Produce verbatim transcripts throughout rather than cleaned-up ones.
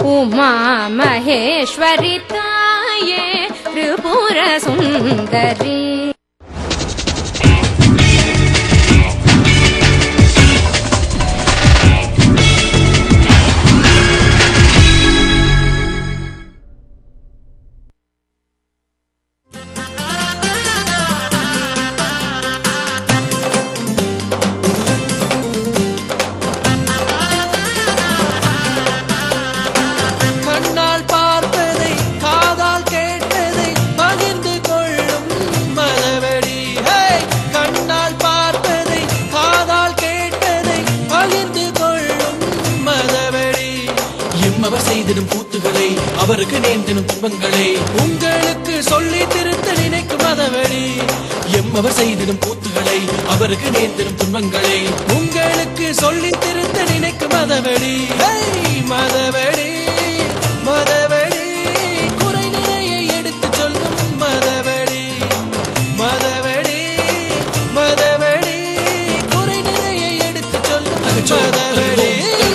उमा महेश्वरी ताये त्रिपुर सुंदरी அவருக்கு நேர்ந்திடும் துன்பங்களை உங்களுக்கு சொல்லி திருத்த நினைக்கும் மதவெளி எம்மவர் செய்திடும் கூத்துகளை அவருக்கு நேர்ந்திடும் துன்பங்களை உங்களுக்கு சொல்லி திருத்த நினைக்கும் மதவெளி மதவெளி மதவெளி குறை நிறைய எடுத்து சொல்லும் மதவெளி மதவெளி மதவெளி குறை நிறைய எடுத்து சொல்லும் மதவெளி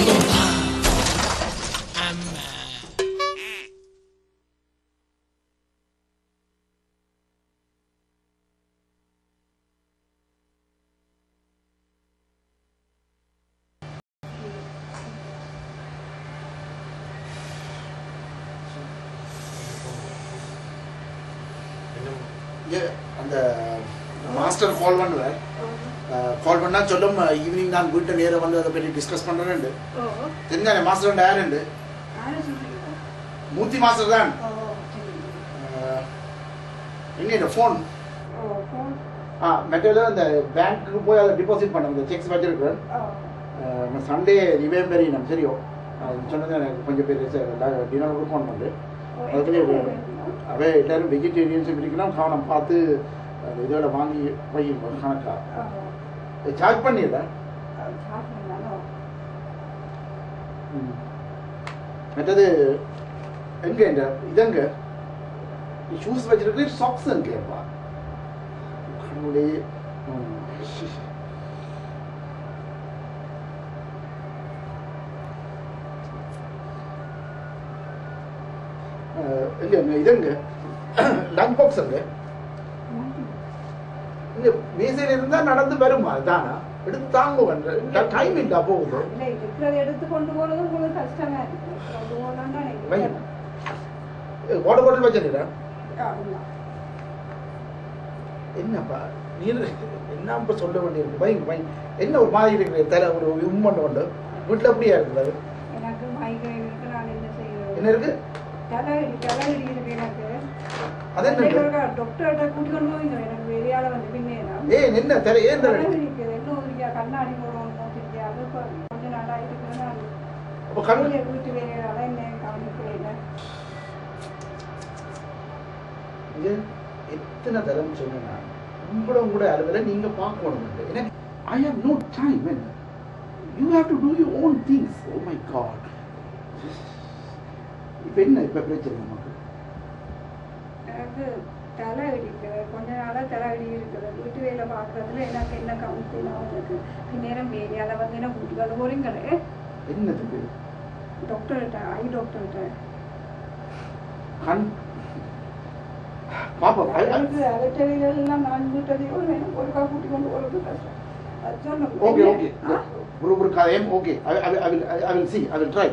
அந்த மாஸ்டர் கால் பண்ணுவேன் கால் பண்ணா சொல்லும் ஈவினிங் நான் வீட்டை நேரம் வந்து அதை பற்றி டிஸ்கஸ் பண்ணுறேன்னு தெரிஞ்சானே மாஸ்டர் யாருண்டு மூர்த்தி மாஸ்டர் தான் எங்க இந்த ஃபோன் ஆ மெட்டீரியல் அந்த பேங்க்குக்கு போய் அதை டிபாசிட் பண்ண அந்த செக்ஸ் வச்சிருக்கிறேன் சண்டே ரிவேம்பரி நம்ம சரியோ சொன்னது எனக்கு கொஞ்சம் பேர் டின்னருக்கு ஃபோன் பண்ணு அதுக்குள்ளே அவே எல்லாரும் வெஜிடேரியன்ஸும் இருக்கணும் கவனம் பார்த்து இதோட வாங்கி வைங்க கணக்கா சார்ஜ் பண்ணிடுற மற்றது எங்க இந்த இதங்க ஷூஸ் வச்சிருக்கு சாக்ஸ் எங்கேப்பா கடவுளே இல்ல இதங்க லஞ்ச் பாக்ஸ் அங்க இங்க மேசையில இருந்தா நடந்து வருமா தானா எடுத்து தாங்க வந்து டைம் இல்ல போகுது எடுத்து கொண்டு போறது உங்களுக்கு கஷ்டமா இருக்கு வாட்டர் பாட்டில் வச்சிருக்கா என்னப்பா நீ என்ன இப்ப சொல்ல வேண்டியிருக்கு பையன் பையன் என்ன ஒரு மாதிரி இருக்கிற தலை ஒரு உம்மன் கொண்டு வீட்டுல அப்படியா இருக்கிறது எனக்கு மைக்ரேன் இருக்கு நான் என்ன செய்யறது என்ன இருக்கு தலைவலி தலைவலி இருக்கு எனக்கு அது என்ன டாக்டர்ட்ட கூட்டி கொண்டு போய் எனக்கு வெளியால வந்து பின்னேனா ஏய் என்ன தலை ஏன் தலை இருக்கு என்ன ஒரு கண்ணாடி போறோம் நோக்கிட்டு அது கொஞ்ச நாளா இருக்கு நான் அப்ப கண்ணு வீட்டு வேலையால என்ன கவனிக்கல இது எத்தனை தரம் சொன்னா உங்களோட கூட அலுவலை நீங்க பார்க்கணும் எனக்கு I have no time man. You have to do your own things. Oh my God. இப்ப என்ன இப்ப பிரச்சனை நமக்கு எனக்கு தலைவலி இருக்குது கொஞ்ச நாளா தலைவலி இருக்குது வீட்டு வேலை பார்க்கறதுல எனக்கு என்ன கவனிக்கணும் இருக்கு நேரம் வேலையால வந்து என்ன வீட்டுக்கு போறீங்களே என்னது டாக்டர்கிட்ட ஐ டாக்டர்கிட்ட கண் பாப்பா அதுக்கு அலட்டவியெல்லாம் நான் வீட்டதையோ எனக்கு ஒருக்கா கூட்டி கொண்டு போறது கஷ்டம் அது சொல்லுங்க ஓகே ஓகே ஒரு ஒரு காயம் okay I will I will I will see I will try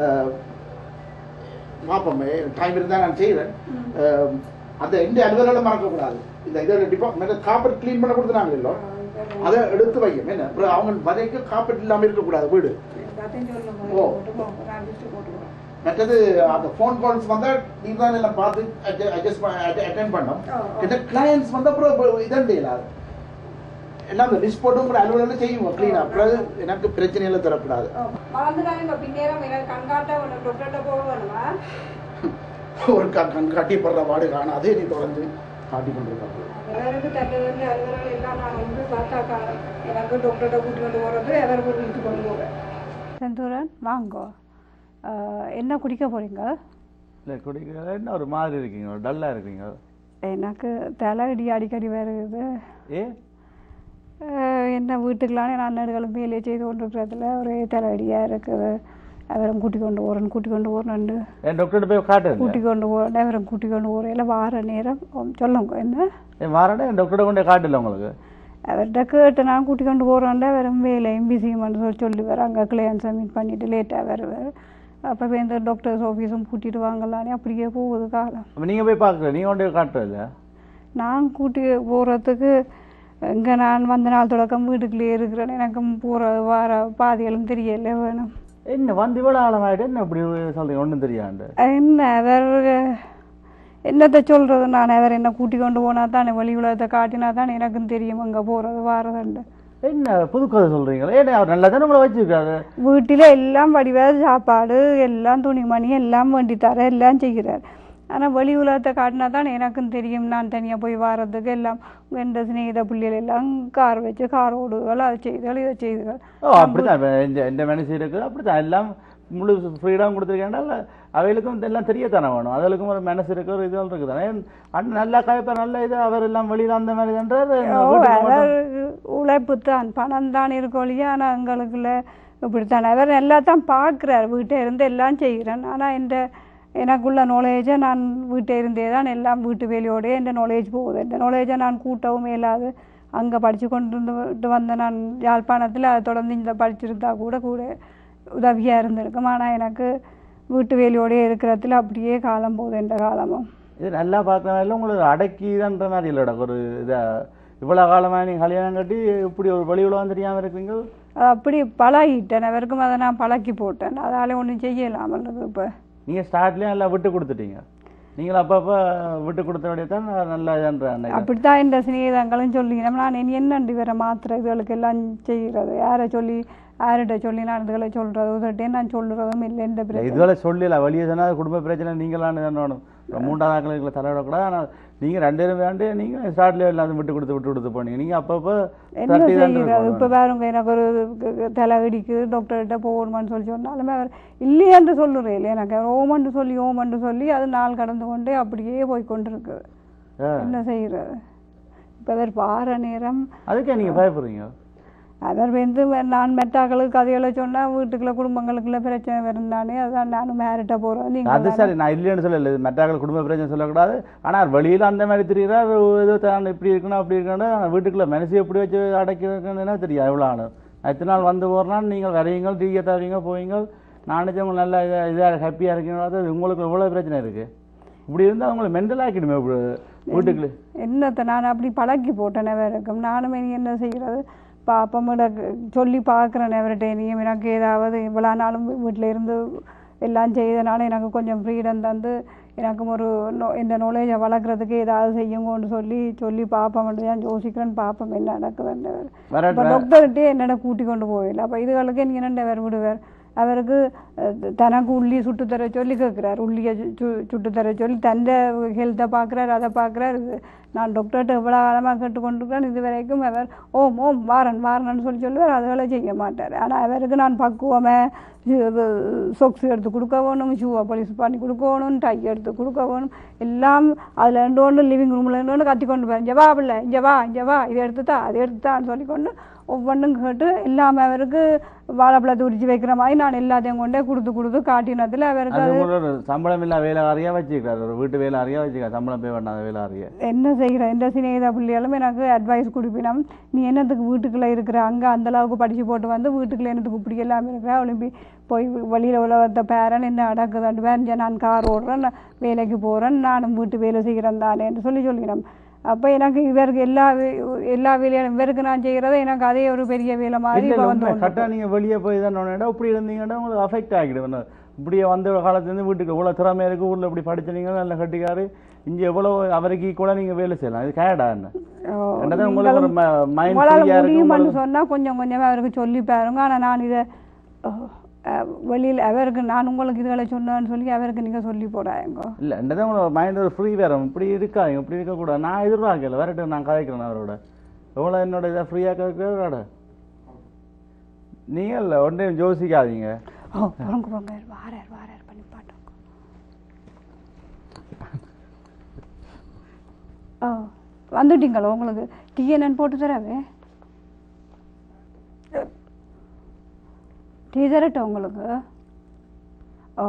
பாப்போமே டைம் இருந்தா நான் செய்வேன் அந்த எந்த அலுவலோட மறக்கக்கூடாது இந்த இதோட டிபார்ட்மெண்ட் காப்பர் கிளீன் பண்ண கொடுத்துனாங்க இல்லோ அதை எடுத்து வைக்கும் என்ன அப்புறம் அவங்க வரைக்கு காப்பர் இல்லாமல் இருக்கக்கூடாது வீடு ஓ மற்றது அந்த ஃபோன் கால்ஸ் வந்தால் நீங்கள் தான் எல்லாம் பார்த்து அட்ஜஸ்ட் அட்டென்ட் பண்ணோம் கிட்ட கிளையன்ஸ் வந்தால் அப்புறம் இதான் செய்யலாது எல்லாம் அந்த லிஸ்ட் போட்டு உங்களை அலுவலகம் செய்வோம் கிளீனாக அப்புறம் எனக்கு பிரச்சனையெல்லாம் தரக்கூடாது ஒரு கண் காட்டி போடுற வாடு காணும் அதே நீ தொடர்ந்து காட்டி கொண்டிருக்காங்க செந்தூரன் வாங்கோ என்ன குடிக்க போறீங்க இல்லை குடிக்க என்ன ஒரு மாதிரி இருக்கீங்க டல்லாக இருக்கீங்க எனக்கு தலைவலி அடிக்கடி வருது ஏ என்ன வீட்டுக்கெல்லாம் நான் நடுகளும் வேலையை செய்து கொண்டிருக்கிறதுல ஒரே தலைவலியாக இருக்குது அவரும் கூட்டிக் கொண்டு போகிறேன் கூட்டிக் கொண்டு போகிறேன் டாக்டர் போய் காட்டு கூட்டிக் கொண்டு போகிறேன் அவரும் கூட்டிக் கொண்டு போகிறேன் வார நேரம் சொல்லுங்க என்ன வாரனே டாக்டர் கொண்டே காட்டில்ல உங்களுக்கு அவர்கிட்ட கேட்டு நான் கூட்டிக் கொண்டு போகிறோம்ல அவரும் வேலையும் பிஸியுமான்னு சொல்லி சொல்லி வர அங்கே கிளையன் சப்மிட் பண்ணிவிட்டு லேட்டாக வருவார் அப்போ இந்த டாக்டர்ஸ் ஆஃபீஸும் கூட்டிகிட்டு வாங்கலானே அப்படியே போகுது காலம். நீங்கள் போய் பார்க்கல நீங்கள் கொண்டு காட்டுறதில்ல? நான் கூட்டி போகிறதுக்கு இங்கே நான் வந்த நாள் தொடக்கம் வீட்டுக்குள்ளேயே இருக்கிறேன். எனக்கும் போகிற வார பாதைகளும் தெரியல வேணும். என்ன வந்து இவ்வளோ ஆழமாயிட்டு என்ன இப்படி சொல்கிறீங்க ஒன்றும் தெரியாண்டு? என்ன வேறு என்னத்தை சொல்கிறது நான் அவர் என்ன கூட்டி கொண்டு போனால் தானே வழி உலகத்தை காட்டினா தானே எனக்கும் தெரியும் அங்கே போகிறது வாரதுண்டு. என்ன புது கதை சொல்கிறீங்களா? ஏன்னா அவர் நல்லா தானே உங்களை வச்சுருக்காரு. வீட்டில் எல்லாம் வடிவாக சாப்பாடு எல்லாம் துணிமணி எல்லாம் வேண்டி தர எல்லாம் செய்கிறார். ஆனால் வெளி உலகத்தை காட்டினா தான் எனக்கும் தெரியும். நான் தனியாக போய் வாரதுக்கு எல்லாம் எந்த சிநேகித பிள்ளைகள் எல்லாம் கார் வச்சு கார் ஓடுகள் அதை செய்துகள் இதை செய்துகள். ஓ அப்படித்தான் இந்த இந்த மனசு இருக்குது. அப்படித்தான் எல்லாம் முழு ஃப்ரீடம் கொடுத்துருக்கேன்டால் அவைகளுக்கும் எல்லாம் தெரியத்தானே வேணும். அதுக்கும் ஒரு மனசு இருக்கு ஒரு இதுகள் இருக்குது தானே. அண்ணன் நல்லா காய்ப்பார் நல்ல இது அவர் எல்லாம் வெளியில் அந்த மாதிரி தான்றார். உழைப்பு தான் பணம் தான் இருக்கொழியா. ஆனால் எங்களுக்குள்ள இப்படித்தான் அவர் எல்லாத்தான் பார்க்குறார். வீட்டை இருந்து எல்லாம் செய்கிறேன். ஆனால் இந்த எனக்குள்ள நாலேஜை நான் வீட்டை இருந்தே தான் எல்லாம் வீட்டு வேலையோடய இந்த நாலேஜ் போகுது. இந்த நாலேஜை நான் கூட்டவும் இயலாது. அங்கே படித்து கொண்டு வந்து வந்த நான் யாழ்ப்பாணத்தில் அதை தொடர்ந்து இந்த படிச்சிருந்தா கூட கூட உதவியாக இருந்திருக்கும். ஆனால் எனக்கு வீட்டு வேலையோடய இருக்கிறதுல அப்படியே காலம் போகுது என்ற காலமும். இது நல்லா பார்க்குறனால உங்களுக்கு அடக்கிதான்ற மாதிரி இல்லைடா ஒரு இதாக இவ்வளோ காலமாக நீங்கள் கல்யாணம் கட்டி இப்படி ஒரு வழி உலகம் தெரியாமல் இருக்கீங்க. அது அப்படி பழகிட்டேன். அவருக்கும் அதை நான் பழக்கி போட்டேன். அதால் ஒன்றும் செய்யலாமல் இப்போ நீங்கள் ஸ்டார்ட்லேயும் எல்லாம் விட்டு கொடுத்துட்டீங்க. நீங்கள் அப்பப்போ விட்டு கொடுத்தபடியே தான் நல்லா இதுன்ற அப்படித்தான் இந்த சிநேகிதங்களும் சொல்லிக்கிறேன். நான் இனி என்னண்டு வேற மாத்திரை இதுகளுக்கு எல்லாம் செய்கிறது யாரை சொல்லி யார்கிட்ட சொல்லி நான் இதுகளை சொல்கிறது உதட்டே நான் சொல்லுறதும் இல்லை. இந்த பிரச்சனை இதுவரை சொல்லல வெளியே சொன்னால் குடும்ப பிரச்சனை நீங்களான்னு வேணும். மூன்றாவது ஆக்களை தலைவிடக்கூடாது. ஆனால் நீங்கள் ரெண்டு பேரும் வேண்டு நீங்கள் ஸ்டார்ட்லேயே எல்லாத்தையும் விட்டு கொடுத்து விட்டு கொடுத்து போனீங்க. நீங்கள் அப்பப்போ என்ன செய்கிறது? இப்போ பாருங்க எனக்கு ஒரு தலை இடிக்குது டாக்டர்கிட்ட போகணுமான்னு சொல்லி சொன்னாலுமே அவர் இல்லையென்று சொல்லுறேன் இல்லை. எனக்கு ஓமன்று சொல்லி ஓமன்று சொல்லி அது நாள் கடந்து கொண்டே அப்படியே போய் கொண்டு இருக்குது. என்ன செய்கிறது? இப்போ அவர் வார நேரம் அதுக்கே நீங்கள் பயப்படுறீங்க. அவர் வந்து நான் மெட்டாக்களுக்கு கதைகளை சொன்னால் வீட்டுக்குள்ள குடும்பங்களுக்குள்ள பிரச்சனை வருந்தானே. அதான் நானும் மேரிட்ட போகிறோம். நீங்கள் அது சரி நான் இல்லைன்னு சொல்லலை. மெட்டாக்கள் குடும்ப பிரச்சனை சொல்லக்கூடாது. ஆனால் வெளியில் அந்த மாதிரி தெரியுறார் ஏதோ தான் இப்படி இருக்கணும் அப்படி இருக்கணும். ஆனால் வீட்டுக்குள்ள மனசு எப்படி வச்சு அடைக்கிறதுன்னு தெரியும். எவ்வளோ ஆளும் எத்தனை நாள் வந்து போகிறனாலும் நீங்கள் வரையுங்க டீயை தவறீங்க போவீங்க. நானும் உங்களுக்கு நல்லா இதாக இதாக ஹாப்பியாக இருக்கீங்க. உங்களுக்கு எவ்வளோ பிரச்சனை இருக்குது. இப்படி இருந்தால் அவங்களை மென்டல் ஆக்கிடுமே வீட்டுக்குள்ள. என்னத்தை நான் அப்படி பழக்கி போட்டேனே வேற இருக்கும். நானும் என்ன செய்கிறது பாப்பமிட சொல்லி பார்க்குறேன். அவர்கிட்ட நீயும் எனக்கு ஏதாவது இவ்வளோ நாளும் வீட்டில் இருந்து எல்லாம் செய்தனால எனக்கு கொஞ்சம் ஃப்ரீடம் தந்து எனக்கும் ஒரு நோ இந்த நாலேஜை வளர்க்குறதுக்கு ஏதாவது செய்யுங்கன்னு சொல்லி சொல்லி பார்ப்போம்ட்டு தான் யோசிக்கிறேன்னு பார்ப்போம் என்ன நடக்குதுன்னு. இப்போ டாக்டர்கிட்டே என்னென்ன கூட்டி கொண்டு போயிடல. அப்போ இதுகளுக்கு நீங்கள் என்னென்ன வேறு விடுவார். அவருக்கு தனக்கு உள்ளி சுட்டு தர சொல்லி கேட்குறாரு. உள்ளியை சு சுட்டு தர சொல்லி தந்த ஹெல்த்தை பார்க்குறாரு அதை பார்க்குறாரு. நான் டாக்டர்கிட்ட எவ்வளோ காலமாக கேட்டுக்கொண்டிருக்கிறேன். இது வரைக்கும் அவர் ஓம் ஓம் வாரன் வாரன்னு சொல்லி சொல்லுவார். அதுகளை செய்ய மாட்டார். ஆனால் அவருக்கு நான் பக்குவமே சொக்ஸ் எடுத்து கொடுக்க வேணும், ஷூவை பாலிஷ் பண்ணி கொடுக்க வேணும், டை எடுத்து கொடுக்க வேணும். எல்லாம் அதில் ரெண்டு ஒன்று லிவிங் ரூமில் ரெண்டு ஒன்று கத்தி கொண்டு போய் இங்கே வா பிள்ளை இங்கே வா இங்கே வா இதை எடுத்துத்தா அதை எடுத்துத்தான்னு சொல்லிக்கொண்டு ஒவ்வொன்றும் கேட்டு எல்லாமே அவருக்கு வாழைப்பழத்தை உரிச்சு வைக்கிற மாதிரி நான் எல்லாத்தையும் கொண்டே கொடுத்து கொடுத்து காட்டினதில் அவருக்கு சம்பளம் இல்லை வேலை அறியா வச்சுக்கிறார். ஒரு வீட்டு வேலை அறியா வச்சுக்கிறார். சம்பளம் போய் வேண்டாம் வேலை அறிய என்ன செய்கிறேன். இந்த சிநேகித பிள்ளைகளும் எனக்கு அட்வைஸ் கொடுப்பினோம். நீ என்னத்துக்கு வீட்டுக்குள்ளே இருக்கிற அங்கே அந்தளவுக்கு படித்து போட்டு வந்து வீட்டுக்குள்ளே என்னத்துக்கு இப்படி எல்லாமே இருக்கிற ஒலிம்பி போய் வெளியில் உலகத்தை பேரன் என்ன அடக்குதாண்டு வேறு நான் கார் ஓடுறேன் வேலைக்கு போகிறேன் நானும் வீட்டு வேலை செய்கிறேன் தானேன்னு சொல்லி சொல்லிக்கிறோம். அப்போ எனக்கு இவருக்கு எல்லா எல்லா வேலையும் இவருக்கு நான் செய்கிறத எனக்கு அதே ஒரு பெரிய வேலை மாதிரி இப்போ வந்து கரெக்டாக நீங்கள் வெளியே போய் தான் இப்படி இருந்தீங்கன்னா உங்களுக்கு அஃபெக்ட் ஆகிடும். இப்படியே வந்த காலத்துலேருந்து வீட்டுக்கு எவ்வளோ திறமை இருக்குது. ஊரில் இப்படி படிச்சினீங்க நல்ல கட்டிக்காரு இங்கே எவ்வளோ அவருக்கு கூட நீங்கள் வேலை செய்யலாம். இது கேடா என்ன உங்களுக்கு முடியுமான்னு சொன்னால் கொஞ்சம் கொஞ்சமாக அவருக்கு சொல்லி பாருங்க. ஆனால் நான் இதை வெளியில் அவருக்கு நான் உங்களுக்கு இதுகளை சொன்னேன்னு சொல்லி அவருக்கு நீங்கள் சொல்லி போடாங்க. இல்லை என்னதான் உங்களோட மைண்ட் ஒரு ஃப்ரீ வேறு இப்படி இருக்காங்க இப்படி இருக்கக்கூடாது. நான் எதிர்பார்க்கல வேறட்டு நான் கதைக்கிறேன் அவரோட எவ்வளோ என்னோட இதை ஃப்ரீயாக கதைக்கிறோட நீங்கள் இல்லை ஒன்றையும் யோசிக்காதீங்க. ஓ போங்க போங்க வாரார் வாரார் பண்ணி பாட்டோம். ஓ வந்துட்டீங்களோ உங்களுக்கு டீ என்னன்னு போட்டு தரவே டீ தரட்டும் உங்களுக்கு. ஓ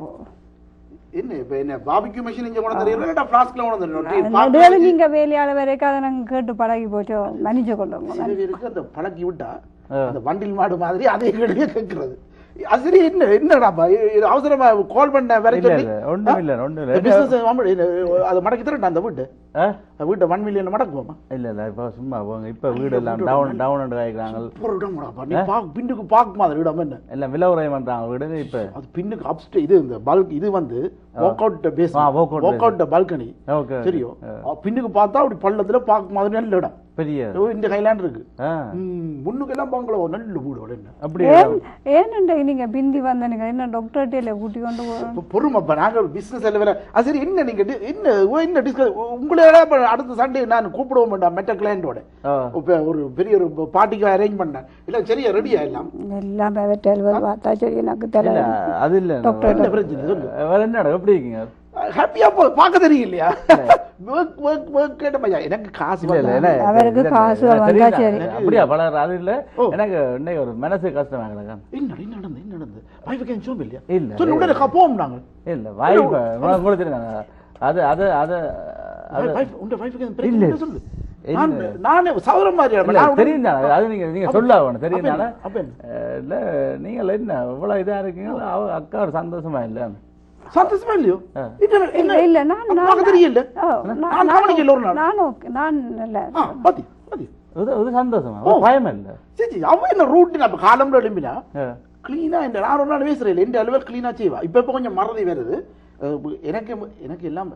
என்ன இப்போ என்ன பாபிக்யூ மெஷின் இங்கே கொண்டு வந்துடுறீங்களா இல்லை ஃப்ளாஸ்கில் கொண்டு வந்துடுறோம் நடுவில் நீங்கள் வேலையால் வரைக்கும் அதை நாங்கள் கேட்டு பழகி போச்சோ மன்னிச்சு கொள்ளுங்க. சில பேருக்கு அந்த பழக்கி விட்டா அந்த வண்டில் மாடு மாதிரி அதே கேள்வியே கேட்கறது. அது சரி என்ன என்னடாப்பா இது அவசரமா கால் பண்ண வரைக்கும் ஒன்றும் இல்லை ஒன்றும் இல்லை பிசினஸ் அதை மடக்கி தரட்டா அந்த வீட்டு வீட்டை ஒன் மில்லியன் மடக்குவோமா? இல்லை இல்லை இப்போ சும்மா போங்க. இப்போ வீடு எல்லாம் டவுன் டவுன் காய்க்கிறாங்க. ஒரு இடம் நீ பாக்கு பின்னுக்கு பாக்கு மாதிரி இடம் என்ன எல்லாம் விலை உரையம் பண்றாங்க வீடு. இப்போ அது பின்னுக்கு அப்ஸ்டே இது இந்த பல்க் இது வந்து walk out base walk out balcony சரியோ பின்னுக்கு பார்த்தா அப்படி பள்ளத்துல பாக்கு மாதிரி நல்ல இடம் பெரிய இந்த ஹைலாண்ட் இருக்கு முன்னுக்கு எல்லாம் பாங்களோ நல்ல வீடு என்ன அப்படி ஏன்னு நீங்க பிந்தி வந்தீங்க என்ன டாக்டர்கிட்ட கூட்டி கொண்டு போறோம் பொறுமைப்பா நாங்க ஒரு பிசினஸ் எல்லாம் வேற அது சரி என்ன நீங்க என்ன என்ன டிஸ்கஸ் உங்களை அடுத்த சண்டே நான் கூப்பிடுவோம் வேண்டாம் மெட்ட கிளையண்டோட ஒரு பெரிய ஒரு பார்ட்டிக்கு அரேஞ்ச் பண்ணேன் இல்ல சரியா ரெடியா எல்லாம் எல்லாம் பார்த்தா சரி எனக்கு தெரியல அது இல்ல என்ன பிரச்சனை சொல்லு வேற என்ன எப்படி இருக்கீங்க ஹாப்பியா போ பார்க்க தெரியும் இல்லையா வர்க் வர்க் வர்க் கேட்ட மஜா எனக்கு காசு இல்ல அவருக்கு காசு வந்தா சரி அப்படியே பலர் அது இல்ல எனக்கு இன்னைக்கு ஒரு மனசு கஷ்டம் ஆகலங்க என்ன என்ன நடந்து என்ன நடந்து வைஃப் கேன் சோம் இல்லையா இல்ல சொல்லு உடனே போவோம் நாங்க இல்ல வைஃப் உங்களுக்கு தெரியுங்க அது அது அது வைஃப் உங்க வைஃப் கேன் பிரச்சனை சொல்லு நானே சௌரம் மாதிரி தெரியும் அது நீங்க நீங்க சொல்லாவணும் தெரியுதானே இல்ல நீங்க என்ன இவ்வளவு இதா இருக்கீங்க அவ அக்கா ஒரு சந்தோஷமா இல்ல சந்தோஷமா இல்லையோ இல்ல இல்ல நான் நான் தெரியல நான் கவனிக்கல ஒரு நாள் நான் ஓகே நான் இல்ல பாத்தி பாத்தி அது அது சந்தோஷமா பயம் இல்ல சரி அவ என்ன ரூட்டின் அப்ப காலம்ல எழும்பினா கிளீனா இந்த நான் ஒரு நாள் பேசுறேன் இந்த அளவில் கிளீனா செய்வா இப்ப இப்ப கொஞ்சம் மறதி வருது எனக்கு எனக்கு எல்லாம்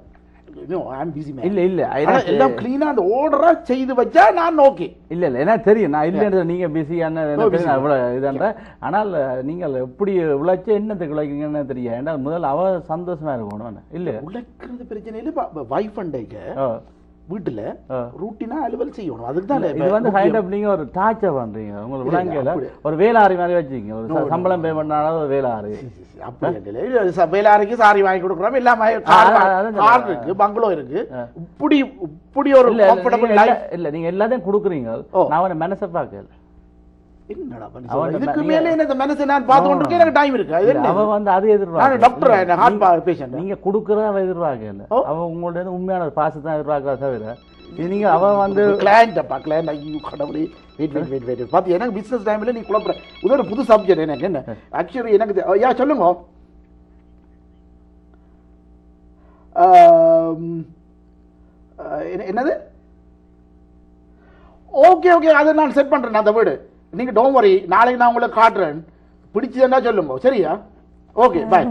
இல்ல இல்ல எல்லாம் கிளீனா அந்த ஆர்டரா செய்து வச்சா நான் ஓகே இல்ல இல்ல எனக்கு தெரியும் நான் இல்ல நீங்க பிஸியான இவ்வளவு இதுன்ற ஆனால் நீங்கள் எப்படி உழைச்ச என்னத்துக்கு உழைக்கீங்கன்னு தெரியும் ஏன்னா முதல்ல அவ சந்தோஷமா இருக்கணும் இல்ல உழைக்கிறது பிரச்சனை இல்ல வைஃப் அண்டைக்கு வீட்டுல ரூட்டினா அலுவல் செய்யணும் அதுக்கு தான் இது வந்து ஹைட் அப் நீங்க ஒரு டார்ச்சர் பண்றீங்க உங்களுக்கு விளங்கல ஒரு வேலாரி மாதிரி வச்சுக்கீங்க ஒரு சம்பளம் பே பண்ணாலும் ஒரு வேலாரி அப்படி வேலாரிக்கு சாரி வாங்கி கொடுக்குறோம் எல்லாமே கார் இருக்கு பங்களோ இருக்கு இப்படி இப்படி ஒரு கம்ஃபர்டபிள் லைஃப் இல்ல நீங்க எல்லாத்தையும் கொடுக்குறீங்க நான் அவன மனசை பார்க்கல என்னடா பண்ணி இதுக்கு மேல என்ன மனசை நான் பார்த்து கொண்டு எனக்கு டைம் இருக்கு அவ வந்து அது எதிர்பார்க்க டாக்டர் ஹார்ட் பேஷண்ட் நீங்க கொடுக்கறத அவ எதிர்பார்க்கல அவ உங்களோட உண்மையான பாசத்தை தான் எதிர்பார்க்கறத தவிர நீங்க அவ வந்து கிளையண்ட் அப்பா கிளையண்ட் ஐயோ கடவுளே வெயிட் வெயிட் வெயிட் வெயிட் பாத்து எனக்கு பிசினஸ் டைம்ல நீ குழப்பற இது ஒரு புது சப்ஜெக்ட் எனக்கு என்ன ஆக்சுவலி எனக்கு யா சொல்லுங்க என்னது ஓகே ஓகே அதை நான் செட் பண்றேன் அந்த வீடு நீங்க டோன்ட் வரி நாளைக்கு நான் உங்களுக்கு காட்டுறேன் பிடிச்சதுன்னா சொல்லுங்க சரியா ஓகே பை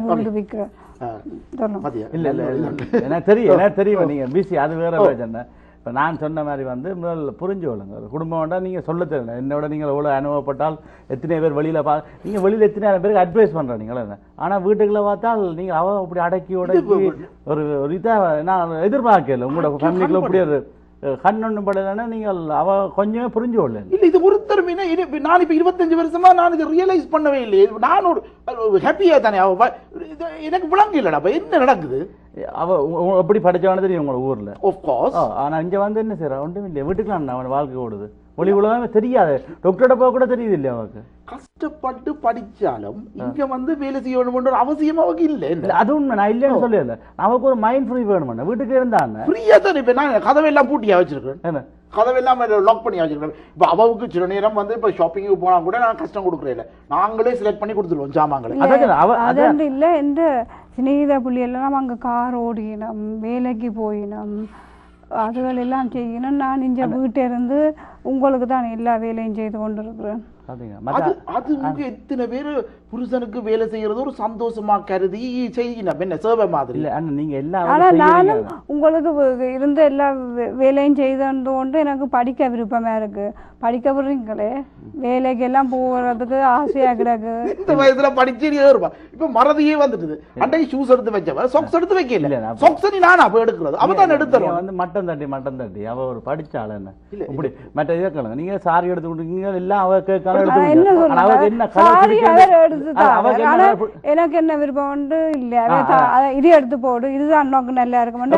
இல்ல இல்ல எனக்கு தெரியும் எனக்கு தெரியும் நீங்க பிசி அது வேற பிரச்சனை இப்போ நான் சொன்ன மாதிரி வந்து முதல்ல புரிஞ்சு கொள்ளுங்க குடும்பம் வேண்டாம் நீங்கள் சொல்ல தெரியல என்னோட நீங்கள் எவ்வளோ அனுபவப்பட்டால் எத்தனை பேர் வெளியில் பா நீங்கள் வெளியில் எத்தனை பேருக்கு அட்வைஸ் பண்ணுறேன் நீங்கள் என்ன ஆனால் வீட்டுக்குள்ள பார்த்தால் நீங்கள் அவ அப்படி அடக்கி உடக்கி ஒரு ஒரு இதாக நான் எதிர்பார்க்கல உங்களோட ஃபேமிலிக்குள்ள இப்படி ஒரு கண்ணொன்னும் படலைன்னா நீங்கள் அவ கொஞ்சமே புரிஞ்சு கொள்ள இல்லை இது ஒருத்தர் மீனா நான் இப்போ இருபத்தஞ்சு வருஷமா நான் இதை ரியலைஸ் பண்ணவே இல்லை நான் ஒரு ஹாப்பியாக தானே அவ எனக்கு விளங்க இல்லைடா அப்போ என்ன நடக்குது அவ எப்படி படிச்சவனு தெரியும் உங்களோட ஊர்ல ஆஃப் கோர்ஸ் ஆனா இங்க வந்து என்ன செய்யறா ஒன்றும் இல்லை வீட்டுக்குலாம் அவன் வாழ்க்கை ஓடுது ஒளி உலகமே தெரியாது டாக்டரோட போக கூட தெரியுது இல்லையா அவருக்கு கஷ்டப்பட்டு படிச்சாலும் இங்க வந்து வேலை செய்யணும்ன்ற அவசியம் அவருக்கு இல்லை அது உண்மை நான் இல்லைன்னு சொல்லல நமக்கு ஒரு மைண்ட் ஃப்ரீ வேணும் வீட்டுக்கு இருந்தாங்க ஃப்ரீயா தான் இப்ப நான் கதவெல்லாம் பூட்டியா வச்சிருக்கேன் கதவெல்லாம் லாக் பண்ணி வச்சிருக்கேன் இப்ப அவருக்கு சில நேரம் வந்து இப்ப ஷாப்பிங்கு போனா கூட நான் கஷ்டம் கொடுக்குறேன் நாங்களே செலக்ட் பண்ணி கொடுத்துருவோம் ஜாமான்களை அது இல்லை எந்த சிநேகித புள்ளியெல்லாம் அங்கே கார் ஓடினோம் வேலைக்கு போயினோம் அதுகள் எல்லாம் செய்யணும் நான் இங்க வீட்டை இருந்து உங்களுக்கு தான் எல்லா வேலையும் செய்து கொண்டு இருக்கிறேன் அது உங்க எத்தனை பேரு புருஷனுக்கு வேலை செய்யறது ஒரு சந்தோஷமா கருதி செய்யணும் என்ன சேவை மாதிரி நீங்க எல்லாம் ஆனா நானும் உங்களுக்கு இருந்த எல்லா வேலையும் செய்து கொண்டு எனக்கு படிக்க விருப்பமா இருக்கு படிக்க விடுறீங்களே வேலைக்கு எல்லாம் போறதுக்கு ஆசையா கிடக்கு இந்த வயசுல படிச்சு ஏறுவா இப்ப மறதியே வந்துட்டுது அன்றைக்கு ஷூஸ் எடுத்து வச்சவ சாக்ஸ் எடுத்து வைக்கல சாக்ஸ் நீ நானா அப்ப எடுக்கிறது அவ தான் எடுத்துறோம் வந்து மட்டம் தட்டி மட்டம் தட்டி அவ ஒரு படிச்சாள் என்ன இப்படி மற்ற இதை கேளுங்க நீங்க சாரி எடுத்து கொடுக்கீங்க எல்லாம் அவ கேட்க எனக்கு என்ன விருப்பம் உண்டு இல்ல இது எடுத்து போடு இதுதான் நோக்கு நல்லா இருக்கும்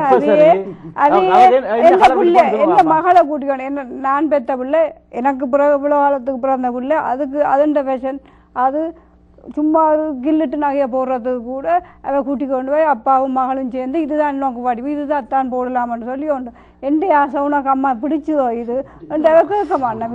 எந்த மகளை கூட்டிக்கணும் என்ன நான் பெத்த பிள்ளை எனக்கு பிறகு இவ்வளவு காலத்துக்கு பிறந்த பிள்ளை அதுக்கு அதுண்ட ஃபேஷன் அது சும்மா ஒரு கில்லிட்டு நகையை போடுறதுக்கு கூட அவ கூட்டி கொண்டு போய் அப்பாவும் மகளும் சேர்ந்து இதுதான் நோக்கு படிப்பு இதுதான் தான் போடலாம்னு சொல்லி உண்டு எந்த ஆசை உனக்கு அம்மா பிடிச்சதோ இது கேட்க மாட்டேன்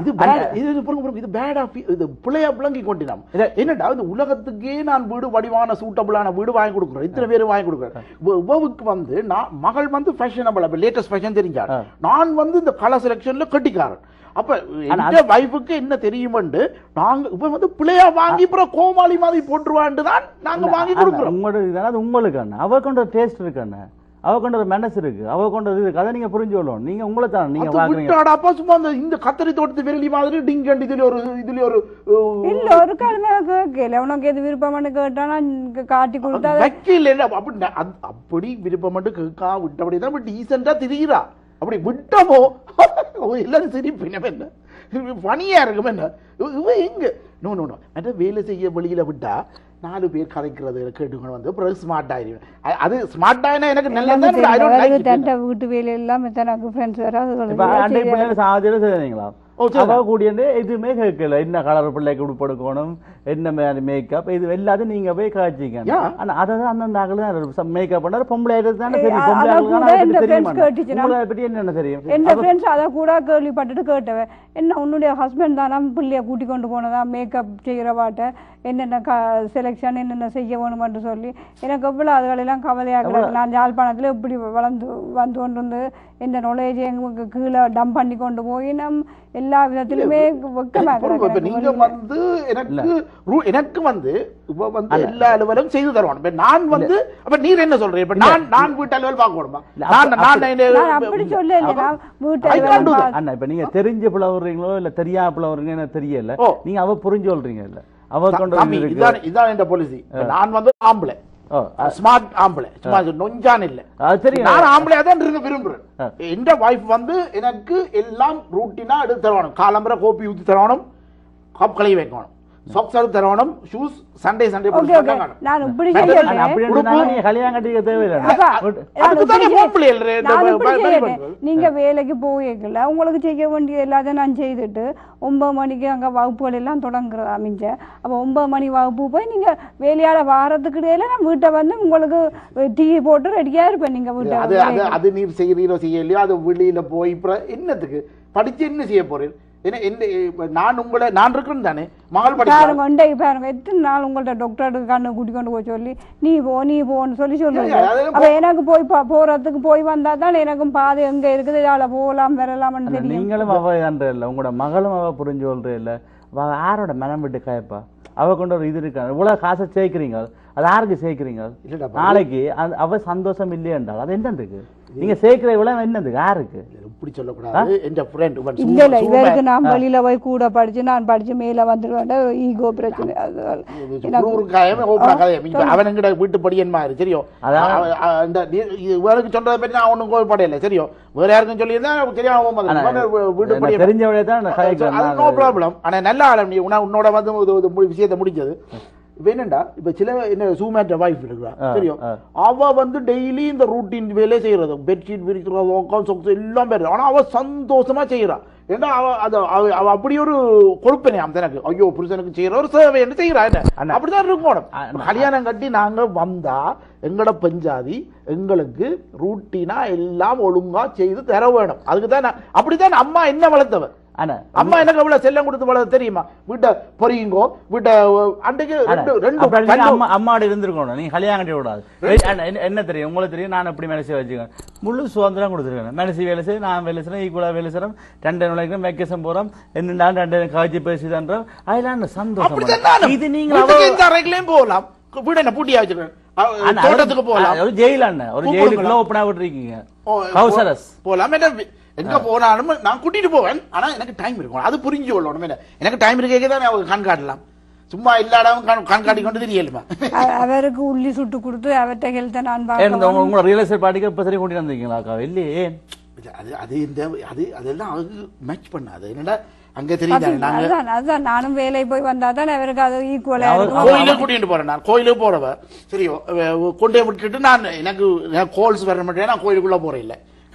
இது பேட் ஆஃப் இது பிள்ளையா பிள்ளைங்கி கொண்டினோம் என்னடா இந்த உலகத்துக்கே நான் வீடு வடிவான சூட்டபிளான வீடு வாங்கி கொடுக்குறேன் இத்தனை பேர் வாங்கி கொடுக்குறேன் உறவுக்கு வந்து நான் மகள் வந்து ஃபேஷனபிள் லேட்டஸ்ட் ஃபேஷன் தெரிஞ்சார் நான் வந்து இந்த கலர் செலெக்ஷன்ல கட்டிக்காரன் அப்ப இந்த வைஃபுக்கு என்ன தெரியுமென்று நாங்க இப்ப வந்து பிள்ளையா வாங்கி அப்புறம் கோமாளி மாதிரி போட்டுருவான்னு தான் நாங்க வாங்கி கொடுக்குறோம் உங்களோட உங்களுக்கு அண்ணா அவ கொண்ட டேஸ்ட் இருக்கு அண்ணா அவ கொண்ட மனசு இருக்கு அவ கொண்ட இது அதை நீங்க புரிஞ்சு கொள்ளணும் நீங்க உங்களை தான் நீங்க பாக்குறீங்க அப்பா சும்மா இந்த கத்தரி தோட்டத்து விரலி மாதிரி டிங்கண்ட் இதுல ஒரு இதுல ஒரு இல்ல ஒரு காலமே கேட்கல உனக்கு எது விருப்பம்னு கேட்டா காட்டி கொடுத்தா வைக்கல அப்படி அப்படி விருப்பம் கேட்கா விட்டபடிதான் பட் டீசெண்டா திரிகிறா அப்படி விட்டமோ எல்லாரும் சிரிப்பினம் என்ன பனியா இருக்கும் என்ன இவ எங்க நோ நோ நோ அந்த வேலை செய்ய வழியில விட்டா நாலு பேர் கதைக்கிறது கேட்டுக்கொண்டு வந்து அப்புறம் ஸ்மார்ட் ஆயிடுவேன் அது ஸ்மார்ட் ஆயினா எனக்கு நல்ல வீட்டு வேலை எல்லாம் எனக்கு ஃப்ரெண்ட்ஸ் வராது சாதிங்களா அவ கூடிய எதுவுமே கேட்கல என்ன கலர் பிள்ளைக்கு உடுப்படுக்கணும் என்ன மாதிரி மேக்கப் இது எல்லாத்தையும் நீங்க போய் காய்ச்சிங்க ஆனா அதான் அந்தந்த ஆகலாம் மேக்கப் பண்ணாரு பொம்பளை தானே சரி பொம்பளை பற்றி என்னென்ன தெரியும் என் ஃப்ரெண்ட்ஸ் அதை கூட கேள்விப்பட்டுட்டு கேட்டவன் என்ன உன்னுடைய ஹஸ்பண்ட் தானே பிள்ளைய கூட்டி கொண்டு போனதா மேக்கப் செய்கிறவாட்ட என்னென்ன க செலெக்ஷன் என்னென்ன செய்ய வேணுமென்று சொல்லி எனக்கு எவ்வளோ அதுகளெல்லாம் கவலையாக நான் யாழ்ப்பாணத்தில் இப்படி வளர்ந்து வந்து கொண்டு வந்து எந்த நாலேஜ் எங்களுக்கு கீழே டம் பண்ணி கொண்டு போய் நம் எல்லா விதத்திலுமே வெக்கமாக நீங்க வந்து எனக்கு எனக்கு வந்து இப்ப வந்து எல்லா அலுவலும் செய்து தருவான் நான் வந்து அப்ப நீர் என்ன சொல்றேன் இப்ப நான் நான் வீட்டு அலுவல் பார்க்க முடியுமா அப்படி சொல்ல வீட்டு அண்ணா இப்ப நீங்க தெரிஞ்ச புலவர்றீங்களோ இல்ல தெரியாம புலவர்றீங்க தெரியல நீங்க அவ புரிஞ்சு சொல்றீங்க இல்ல அவ கொண்டு இதான் இந்த பாலிசி நான் வந்து ஆம்பளை ஸ்மார்ட் ஆம்பளை சும்மா நொஞ்சான் இல்ல நான் ஆம்பளையா தான் இருக்க விரும்புறேன் எந்த வைஃப் வந்து எனக்கு எல்லாம் ரூட்டினா எடுத்து தரணும் காலம்பரை கோப்பி ஊத்தி தரணும் கப் கழுவி வைக்கணும் சாக்ஸ் எடுத்து தரணும் ஷூஸ் சண்டே சண்டே நான் இப்படி நீங்க வேலைக்கு போகல உங்களுக்கு செய்ய வேண்டிய எல்லாத்தையும் நான் செய்துட்டு ஒன்பது மணிக்கு அங்க வகுப்புகள் எல்லாம் தொடங்குறது அமைஞ்ச அப்ப ஒன்பது மணி வகுப்பு போய் நீங்க வேலையால வாரத்துக்கு இடையில நான் வீட்டை வந்து உங்களுக்கு டீ போட்டு ரெடியா இருப்பேன் நீங்க வீட்டை அது நீர் செய்யறீரோ செய்யலையோ அது வெளியில போய் என்னத்துக்கு படிச்சு என்ன செய்ய போறேன் நான் உங்களை நான் இருக்கிறேன் தானே மகள் பாருங்க பாருங்க எத்தனை நாள் உங்கள்ட்ட டாக்டருக்கு கண்ணு கூட்டி கொண்டு போய் சொல்லி நீ போ நீ போன்னு சொல்லி சொல்லுங்க அப்ப எனக்கு போய் போறதுக்கு போய் வந்தா தான் எனக்கும் பாதை எங்க இருக்குது இதால போகலாம் வரலாம்னு தெரியும் நீங்களும் அவ அன்ற இல்ல உங்களோட மகளும் அவ புரிஞ்சு சொல்ற இல்ல யாரோட மனம் விட்டு காயப்பா அவ கொண்டு ஒரு இது இருக்காங்க இவ்வளவு காசை சேர்க்கிறீங்க அது யாருக்கு சேர்க்கிறீங்க நாளைக்கு அவ சந்தோஷம் இல்லையென்றால் அது என்னதுக்கு நீங்க சேர்க்கிற இவ்வளவு என்னதுக்கு யாருக்கு இப்படி சொல்லக்கூடாது என்ற ஃப்ரெண்ட் இல்ல இல்ல இவருக்கு நான் வெளியில போய் கூட படிச்சு நான் படிச்சு மேல வந்துடுவேன் ஈகோ பிரச்சனை அவனுங்கிட்ட வீட்டு படியன் மாதிரி சரியோ இவருக்கு சொல்றதை பற்றி நான் ஒன்னும் கோவப்படையில சரியோ வேற யாருக்கும் சொல்லியிருந்தா தெரியாம வீட்டு படிய தெரிஞ்சவனே நோ ப்ராப்ளம் ஆனா நல்ல ஆளம் நீ உன்னோட வந்து விஷயத்தை முடிஞ்சது வேணுண்டா இப்ப சில என்ன சூமேட்ட வைஃப் இருக்கா தெரியும் அவ வந்து டெய்லி இந்த ரூட்டீன் வேலையை செய்யறது பெட்ஷீட் விரிக்கிறது எல்லாம் பேரு ஆனா அவ சந்தோஷமா செய்யறா ஏன்னா அவ அது அவ அப்படி ஒரு கொழுப்பனே எனக்கு ஐயோ புருஷனுக்கு செய்யற ஒரு சேவை என்ன செய்யறா என்ன அப்படிதான் இருக்கும் கல்யாணம் கட்டி நாங்க வந்தா எங்கட பஞ்சாதி எங்களுக்கு ரூட்டீனா எல்லாம் ஒழுங்கா செய்து தர வேணும் அதுக்குதான் அப்படித்தான் அம்மா என்ன வளர்த்தவ அம்மா எனக்கு எவ்வளவு செல்லம் கொடுத்து வளர்த்து தெரியுமா வீட்டை பொறியுங்கோ வீட்டை அன்றைக்கு அம்மாடு இருந்திருக்கணும் நீங்க கல்யாணம் கட்டி விடாது என்ன தெரியும் உங்களுக்கு தெரியும் நான் எப்படி வேலை செய்ய வச்சுக்கேன் முழு சுதந்திரம் கொடுத்துருக்கேன் வேலை செய்ய வேலை செய்ய நான் வேலை செய்யறேன் ஈக்குவலா வேலை செய்யறோம் ரெண்டு நாளைக்கு வெக்கேஷன் போறோம் என்ன ரெண்டு காய்ச்சி பேசிதான் அதெல்லாம் சந்தோஷம் இது நீங்க போகலாம் வீடு என்ன பூட்டியா வச்சிருக்கேன் தோட்டத்துக்கு போகலாம் ஒரு ஜெயில் அண்ணன் ஒரு ஜெயிலுக்குள்ள ஓப்பனா விட்டுருக்கீங்க போலாம் எங்க போனாலும் நான் கூட்டிட்டு போவேன் ஆனா எனக்கு டைம் இருக்கும் அது புரிஞ்சு கொள்ளணும் எனக்கு டைம் இருக்கே அவங்க கண் காட்டலாம் சும்மா இல்லாடவும் கண் காட்டி கொண்டு தெரியலுமா அவருக்கு உள்ளி சுட்டு கொடுத்து அவர்கிட்ட ஹெல்த்தை நான் உங்களோட ரியல் எஸ்டேட் பாட்டிக்கு இப்ப சரி கூட்டிட்டு வந்திருக்கீங்களா இல்லையே அது அது இந்த அது அதெல்லாம் அவருக்கு மேட்ச் பண்ணாது என்னடா அங்க தெரியுது நானும் வேலை போய் வந்தா தான் அவருக்கு அது ஈக்குவலா கோயிலுக்கு கூட்டிட்டு போறேன் நான் கோயிலுக்கு போறவ சரியோ கொண்டே விட்டுட்டு நான் எனக்கு கோல்ஸ் வர மாட்டேன் நான் கோயிலுக்குள்ள போறேன் இல்ல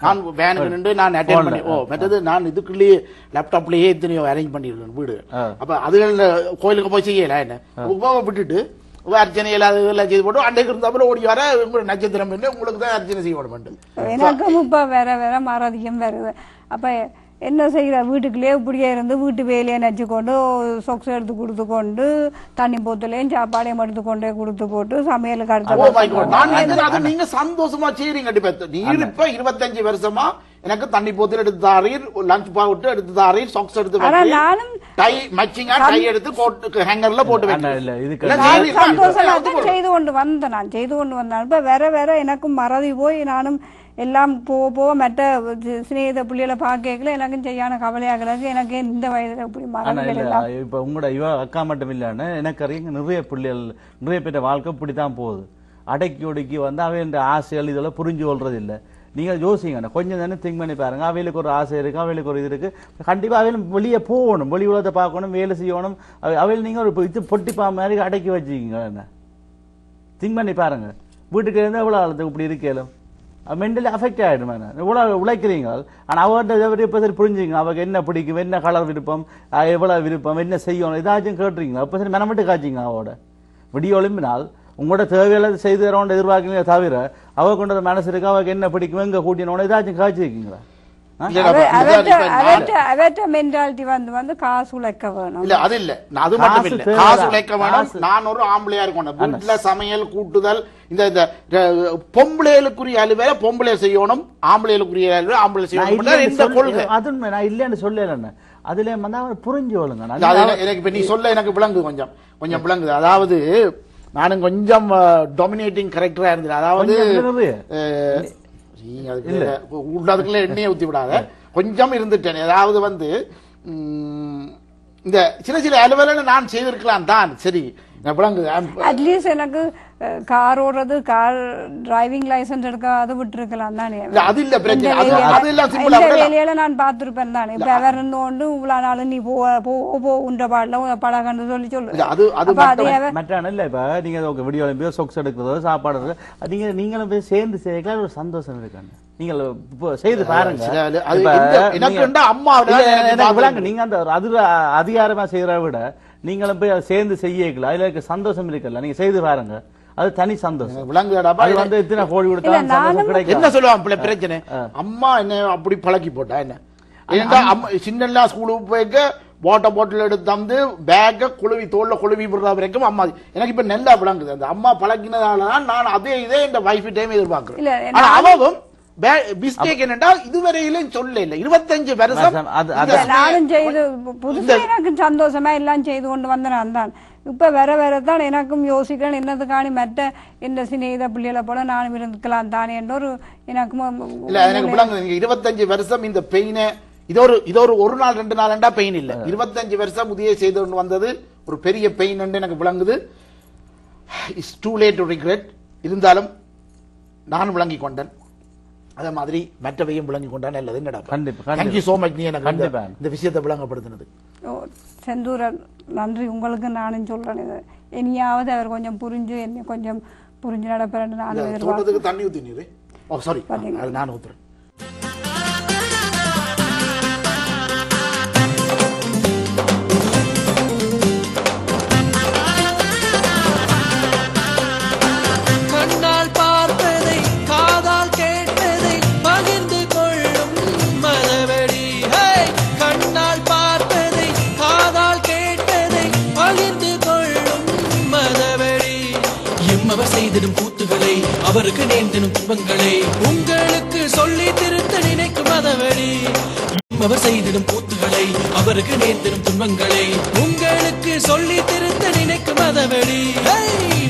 நான் வேனுக்கு நின்று நான் அட்டெண்ட் பண்ணி ஓ மற்றது நான் இதுக்குள்ளேயே லேப்டாப்லயே எத்தனையோ அரேஞ்ச் பண்ணிருக்கேன் வீடு. அப்ப அதுகள் கோயிலுக்கு போய் செய்யல என்ன விட்டுட்டு அர்ச்சனை இல்லாத இதெல்லாம் செய்து போட்டு அன்றைக்கு இருந்தாப்புல ஓடி வர உங்களுக்கு நட்சத்திரம் என்ன உங்களுக்கு தான் அர்ச்சனை செய்ய வேண்டும். எனக்கும் இப்ப வேற வேற மறதியும் வருது. அப்ப என்ன செய்யற வீட்டுக்குள்ளே இப்படியே இருந்து வீட்டு வேலையை நச்சு கொண்டு சொக்ஸ் எடுத்து கொடுத்து கொண்டு தண்ணி போத்துலையும் சாப்பாடையும் எடுத்து கொண்டே கொடுத்து போட்டு சமையலுக்கு அடுத்த நீங்க சந்தோஷமா செய்றீங்க. நீர் இப்ப இருபத்தஞ்சு வருஷமா எனக்கு தண்ணி போத்துல எடுத்து தாரீர், லஞ்ச் பாவுட்டு எடுத்து தாரீர், சாக்ஸ் எடுத்து நானும் டை மச்சிங்கா டை எடுத்து கோட்டு ஹேங்கர்ல போட்டு சந்தோஷம் செய்து கொண்டு வந்தேன். நான் செய்து கொண்டு வந்தேன். இப்ப வேற வேற எனக்கும் மறதி போய் நானும் எல்லாம் போக போக மற்ற சிநேகித பிள்ளைகளை பார்க்கல எனக்கும் செய்யான கவலையாகிறது. எனக்கு இந்த வயதுல இப்படி மறந்துகள் இப்ப உங்களோட இவ அக்கா மட்டும் இல்லைன்னு எனக்கு அறிய நிறைய பிள்ளைகள் நிறைய பேர் வாழ்க்கை இப்படித்தான் போகுது. அடக்கி ஒடுக்கி வந்து அவையோட ஆசைகள் இதெல்லாம் புரிஞ்சு கொள்றது இல்லை. நீங்க யோசிங்க கொஞ்சம் தானே திங்க் பண்ணி பாருங்க. அவைகளுக்கு ஒரு ஆசை இருக்கு, அவைகளுக்கு ஒரு இது இருக்கு. கண்டிப்பா அவையிலும் வெளியே போகணும், வெளி உலகத்தை பார்க்கணும், வேலை செய்யணும். அவையில் நீங்க ஒரு இது பொட்டிப்பா மாதிரி அடக்கி வச்சுக்கீங்க. என்ன திங்க் பண்ணி பாருங்க. வீட்டுக்கு இருந்தா எவ்வளவு ஆளுக்கு இப்படி இருக்கலும் மென்டலி அஃபெக்ட் ஆகிடும். இவ்வளோ உழைக்கிறீங்க. ஆனால் அவர்கிட்ட இப்போ சரி புரிஞ்சுங்க அவங்க என்ன பிடிக்கும், என்ன கலர் விருப்பம், எவ்வளோ விருப்பம், என்ன செய்யணும் ஏதாச்சும் கேட்டுறீங்களா? இப்போ சரி மெனமட்டு காய்ச்சிங்க. அவட விடிய ஒளிம்பினால் உங்களோட தேவையில செய்து தரோன்னு எதிர்பார்க்கீங்க தவிர அவ கொண்ட மனசு இருக்கு அவருக்கு என்ன பிடிக்கும் எங்க கூட்டினோட ஏதாச்சும் காய்ச்சிருக்கீங்களா? மென்டாலிட்டி வந்து வந்து காசு உழைக்க வேணும். இல்ல அது இல்ல அது மட்டும் இல்ல, காசு உழைக்க வேணும். நான் ஒரு ஆம்பளையா இருக்கணும். வீட்டுல சமையல் கூட்டுதல் இந்த இந்த பொம்பளைகளுக்குரிய அலுவலை பொம்பளை செய்யணும், ஆம்பளைகளுக்குரிய அலுவலை ஆம்பளை செய்யணும். அது நான் இல்லன்னு சொல்லல. அதுல வந்து அவர் புரிஞ்சு கொள்ளுங்க. எனக்கு இப்ப நீ சொல்ல எனக்கு விளங்குது, கொஞ்சம் கொஞ்சம் விளங்குது. அதாவது நானும் கொஞ்சம் டாமினேட்டிங் கரெக்டரா இருந்தது. அதாவது உள்ளதுக்குள்ள எண்ணெயை ஊத்தி விடாத கொஞ்சம் இருந்துட்டேன். அதாவது வந்து இந்த சின்ன சின்ன அலுவலனை நான் செய்திருக்கலாம் தான், சரி அட்லீஸ்ட் எனக்கு கார் ஓடுறது, கார் டிரைவிங் லைசன்ஸ் எடுக்க அது விட்டுருக்கலாம் தானே. அது இல்ல பிரச்சனை, வேலையில நான் பார்த்திருப்பேன் தானே. இப்ப அவர் இருந்து இவ்வளவு நாள் நீ போ போ உண்ட பாடல பழகன்னு சொல்லி சொல்லு. அது இல்ல. இப்ப நீங்க வீடியோல போய் சொக்ஸ் எடுக்கிறதோ சாப்பாடு நீங்க நீங்களும் போய் சேர்ந்து செய்ய ஒரு சந்தோஷம் இருக்காங்க. நீங்கள் செய்து பாருங்க. நீங்க அந்த அதிகாரமா செய்யறத விட நீங்களும் போய் அதை சேர்ந்து செய்யல அதுல இருக்க சந்தோஷம் இருக்குல்ல, நீங்க செய்து பாருங்க. அது தனி சந்தோஷம். அது வந்து எத்தனை கோழி கொடுத்தா என்ன சொல்லுவாங்க பிரச்சனை. அம்மா என்ன அப்படி பழக்கி போட்டா என்ன சின்ன ஸ்கூலுக்கு போய்க்க வாட்டர் பாட்டில் எடுத்து தந்து பேக்க குழுவி தோல்ல குழுவி விடுற வரைக்கும் அம்மா எனக்கு இப்ப நல்லா விளங்குது. அந்த அம்மா பழக்கினதாலதான் நான் அதே இதே இந்த வைஃப் டைம் எதிர்பார்க்கிறேன். ஆனா அவவும் மிஸ்டேக் என்னடா இதுவரையிலும் சொல்ல இல்ல இருபத்தஞ்சு வருஷம் நானும் செய்து புதுசா எனக்கு சந்தோஷமா எல்லாம் செய்து கொண்டு வந்தேன் தான். இப்ப வேற வேறதான் எனக்கும் யோசிக்கிறேன் என்னதுக்காணி மற்ற இந்த சிநேகித பிள்ளைகளை போல நானும் இருந்துக்கலாம் தானே என்ற ஒரு எனக்கும் இல்ல எனக்கு இருபத்தஞ்சு வருஷம் இந்த பெயினை இதொரு இதொரு ஒரு நாள் ரெண்டு நாள்டா பெயின் இல்ல, இருபத்தஞ்சு வருஷம் உதவி செய்து கொண்டு வந்தது ஒரு பெரிய பெயின் என்று எனக்கு விளங்குது. It's too late to regret. இருந்தாலும் நான் விளங்கி கொண்டேன், அதே மாதிரி மற்றவையும் விளங்கி கொண்டா நல்லது. தேங்க்யூ சோ மச் நீ எனக்கு இந்த விஷயத்தை விளங்கப்படுத்தினது. செந்தூரன் நன்றி உங்களுக்கு. நானும் சொல்றேன் இனியாவது அவர் கொஞ்சம் புரிஞ்சு என்ன கொஞ்சம் புரிஞ்சு நடப்பேன். நான் தண்ணி ஊத்தி நீரு ஓ சாரி அது நான் ஊத்துறேன். கூத்துகளை அவருக்கு நேர்ந்திடும் துன்பங்களை உங்களுக்கு சொல்லி திருத்த நினைக்கும் மதவெடி. அவர் செய்திடும் கூத்துகளை அவருக்கு நேர்ந்திடும் துன்பங்களை உங்களுக்கு சொல்லி திருத்த நினைக்கும் மதவெடி.